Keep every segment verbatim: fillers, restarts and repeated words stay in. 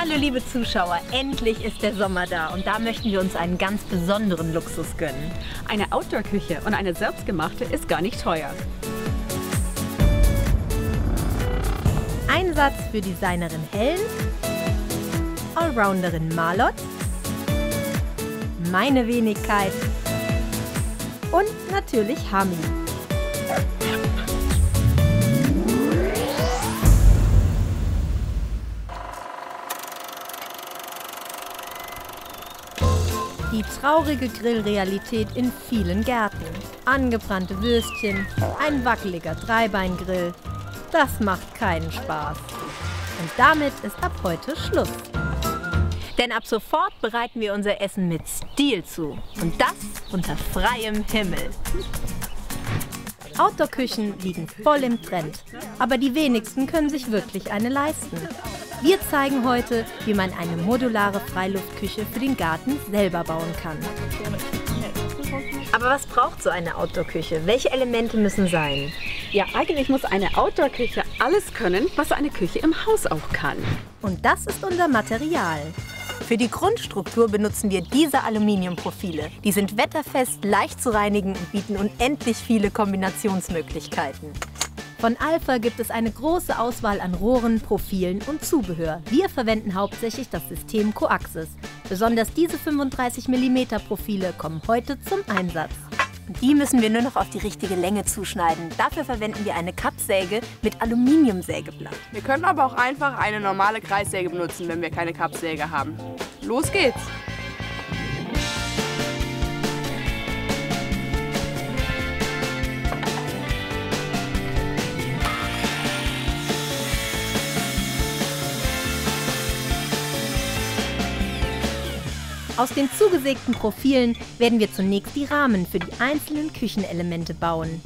Hallo liebe Zuschauer, endlich ist der Sommer da und da möchten wir uns einen ganz besonderen Luxus gönnen. Eine Outdoor-Küche und eine selbstgemachte ist gar nicht teuer. Einsatz für Designerin Helen, Allrounderin Marlot, meine Wenigkeit und natürlich Hami. Die traurige Grillrealität in vielen Gärten. Angebrannte Würstchen, ein wackeliger Dreibeingrill. Das macht keinen Spaß. Und damit ist ab heute Schluss. Denn ab sofort bereiten wir unser Essen mit Stil zu. Und das unter freiem Himmel. Outdoor-Küchen liegen voll im Trend. Aber die wenigsten können sich wirklich eine leisten. Wir zeigen heute, wie man eine modulare Freiluftküche für den Garten selber bauen kann. Aber was braucht so eine Outdoor-Küche? Welche Elemente müssen sein? Ja, eigentlich muss eine Outdoor-Küche alles können, was eine Küche im Haus auch kann. Und das ist unser Material. Für die Grundstruktur benutzen wir diese Aluminiumprofile. Die sind wetterfest, leicht zu reinigen und bieten unendlich viele Kombinationsmöglichkeiten. Von Alpha gibt es eine große Auswahl an Rohren, Profilen und Zubehör. Wir verwenden hauptsächlich das System Coaxis. Besonders diese fünfunddreißig Millimeter Profile kommen heute zum Einsatz. Die müssen wir nur noch auf die richtige Länge zuschneiden. Dafür verwenden wir eine Kappsäge mit Aluminiumsägeblatt. Wir können aber auch einfach eine normale Kreissäge benutzen, wenn wir keine Kappsäge haben. Los geht's! Aus den zugesägten Profilen werden wir zunächst die Rahmen für die einzelnen Küchenelemente bauen.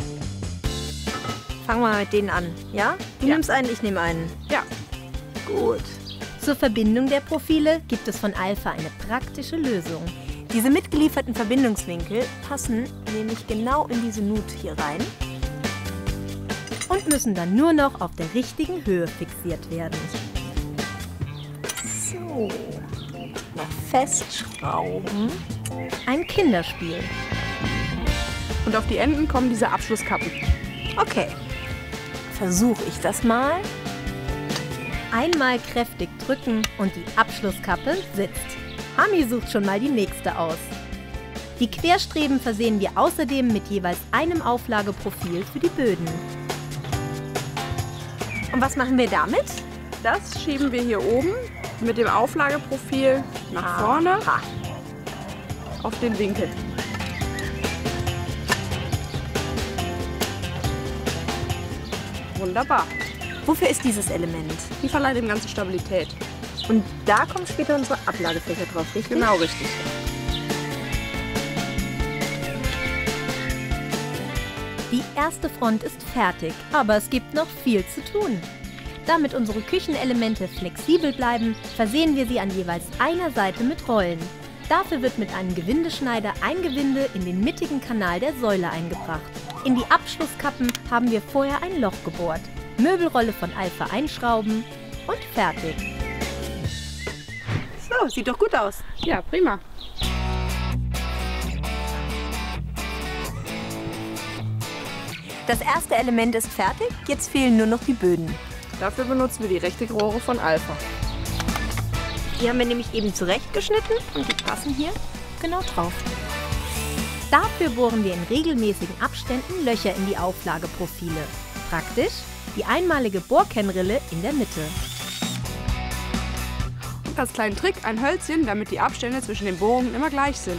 Fangen wir mit denen an, ja? Du Ja. nimmst einen, ich nehme einen. Ja. Gut. Zur Verbindung der Profile gibt es von Alpha eine praktische Lösung. Diese mitgelieferten Verbindungswinkel passen nämlich genau in diese Nut hier rein und müssen dann nur noch auf der richtigen Höhe fixiert werden. So. Noch festschrauben. Ein Kinderspiel. Und auf die Enden kommen diese Abschlusskappen. Okay, versuche ich das mal. Einmal kräftig drücken und die Abschlusskappe sitzt. Hami sucht schon mal die nächste aus. Die Querstreben versehen wir außerdem mit jeweils einem Auflageprofil für die Böden. Und was machen wir damit? Das schieben wir hier oben mit dem Auflageprofil nach vorne Aha. auf den Winkel. Wunderbar. Wofür ist dieses Element? Die verleiht dem Ganzen Stabilität. Und da kommen später unsere Ablagefächer drauf, richtig? Genau richtig. Die erste Front ist fertig, aber es gibt noch viel zu tun. Damit unsere Küchenelemente flexibel bleiben, versehen wir sie an jeweils einer Seite mit Rollen. Dafür wird mit einem Gewindeschneider ein Gewinde in den mittigen Kanal der Säule eingebracht. In die Abschlusskappen haben wir vorher ein Loch gebohrt. Möbelrolle von Alpha einschrauben und fertig. So, sieht doch gut aus. Ja, prima. Das erste Element ist fertig, jetzt fehlen nur noch die Böden. Dafür benutzen wir die Rechteckrohre von Alpha. Die haben wir nämlich eben zurechtgeschnitten und die passen hier genau drauf. Dafür bohren wir in regelmäßigen Abständen Löcher in die Auflageprofile. Praktisch die einmalige Bohrkennrille in der Mitte. Und als kleinen Trick ein Hölzchen, damit die Abstände zwischen den Bohrungen immer gleich sind.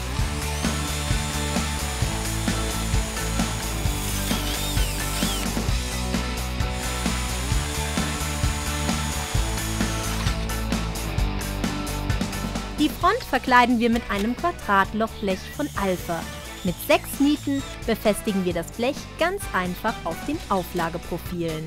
Die Front verkleiden wir mit einem Quadratlochblech von Alpha. Mit sechs Nieten befestigen wir das Blech ganz einfach auf den Auflageprofilen.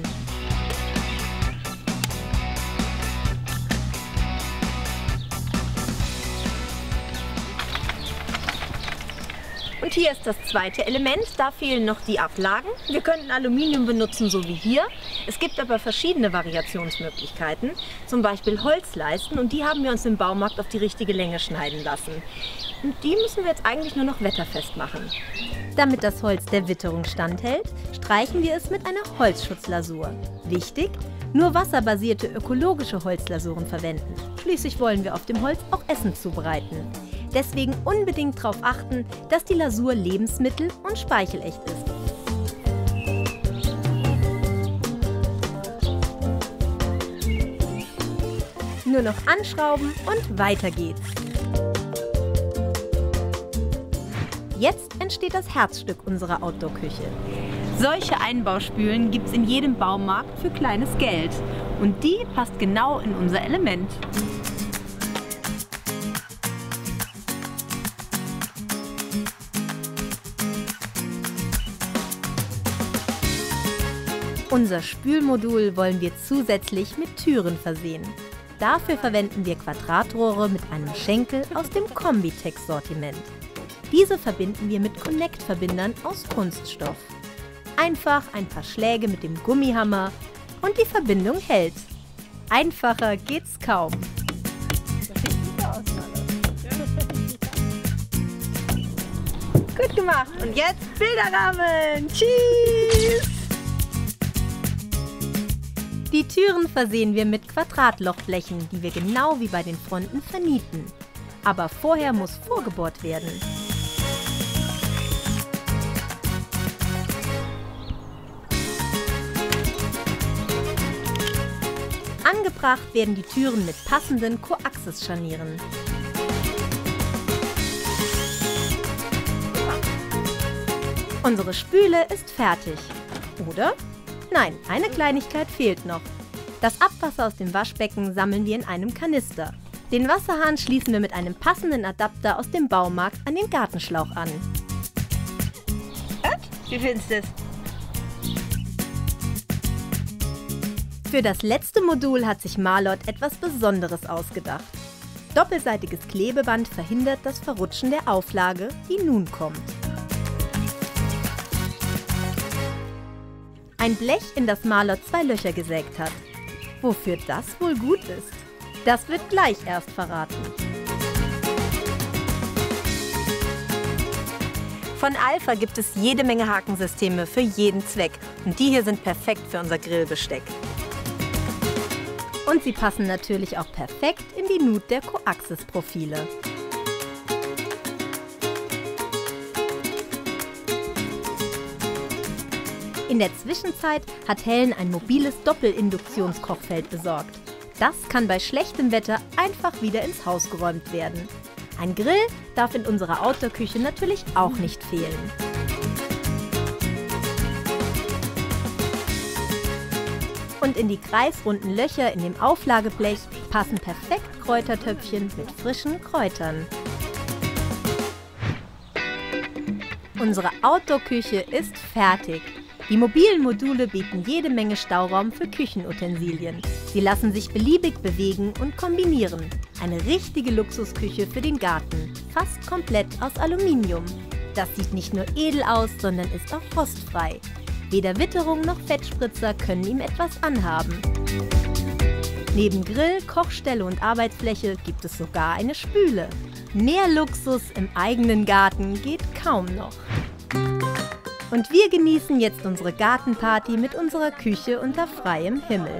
Und hier ist das zweite Element, da fehlen noch die Ablagen. Wir könnten Aluminium benutzen, so wie hier. Es gibt aber verschiedene Variationsmöglichkeiten, zum Beispiel Holzleisten, und die haben wir uns im Baumarkt auf die richtige Länge schneiden lassen. Und die müssen wir jetzt eigentlich nur noch wetterfest machen. Damit das Holz der Witterung standhält, streichen wir es mit einer Holzschutzlasur. Wichtig: nur wasserbasierte ökologische Holzlasuren verwenden. Schließlich wollen wir auf dem Holz auch Essen zubereiten. Deswegen unbedingt darauf achten, dass die Lasur lebensmittel- und speichelecht ist. Nur noch anschrauben und weiter geht's. Jetzt entsteht das Herzstück unserer Outdoor-Küche. Solche Einbauspülen gibt es in jedem Baumarkt für kleines Geld. Und die passt genau in unser Element. Unser Spülmodul wollen wir zusätzlich mit Türen versehen. Dafür verwenden wir Quadratrohre mit einem Schenkel aus dem Combitex-Sortiment. Diese verbinden wir mit Connect-Verbindern aus Kunststoff. Einfach ein paar Schläge mit dem Gummihammer und die Verbindung hält. Einfacher geht's kaum. Gut gemacht. Und jetzt Bilderrahmen. Tschüss! Die Türen versehen wir mit Quadratlochblechen, die wir genau wie bei den Fronten vernieten. Aber vorher muss vorgebohrt werden. Angebracht werden die Türen mit passenden Koaxis-Scharnieren. Unsere Spüle ist fertig. Oder? Nein, eine Kleinigkeit fehlt noch. Das Abwasser aus dem Waschbecken sammeln wir in einem Kanister. Den Wasserhahn schließen wir mit einem passenden Adapter aus dem Baumarkt an den Gartenschlauch an. Wie findest du es? Für das letzte Modul hat sich Marlot etwas Besonderes ausgedacht. Doppelseitiges Klebeband verhindert das Verrutschen der Auflage, die nun kommt. Ein Blech, in das Marlot zwei Löcher gesägt hat. Wofür das wohl gut ist, das wird gleich erst verraten. Von Alpha gibt es jede Menge Hakensysteme für jeden Zweck. Und die hier sind perfekt für unser Grillbesteck. Und sie passen natürlich auch perfekt in die Nut der Koaxis-Profile. In der Zwischenzeit hat Helen ein mobiles Doppelinduktionskochfeld besorgt. Das kann bei schlechtem Wetter einfach wieder ins Haus geräumt werden. Ein Grill darf in unserer Outdoor-Küche natürlich auch nicht fehlen. Und in die kreisrunden Löcher in dem Auflageblech passen perfekt Kräutertöpfchen mit frischen Kräutern. Unsere Outdoor-Küche ist fertig. Die mobilen Module bieten jede Menge Stauraum für Küchenutensilien. Sie lassen sich beliebig bewegen und kombinieren. Eine richtige Luxusküche für den Garten, fast komplett aus Aluminium. Das sieht nicht nur edel aus, sondern ist auch rostfrei. Weder Witterung noch Fettspritzer können ihm etwas anhaben. Neben Grill, Kochstelle und Arbeitsfläche gibt es sogar eine Spüle. Mehr Luxus im eigenen Garten geht kaum noch. Und wir genießen jetzt unsere Gartenparty mit unserer Küche unter freiem Himmel.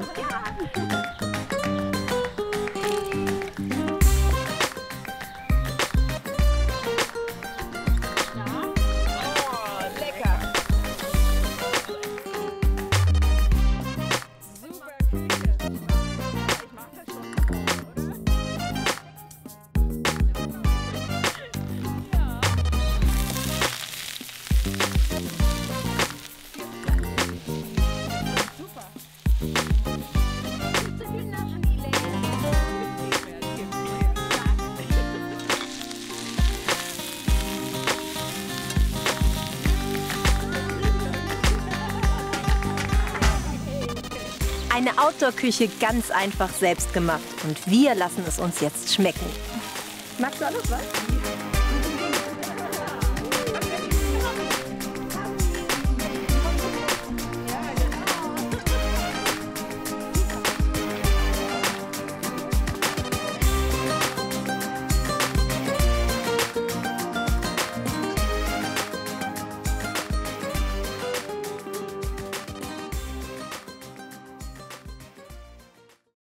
Eine Outdoor-Küche ganz einfach selbst gemacht und wir lassen es uns jetzt schmecken. Magst du auch noch was?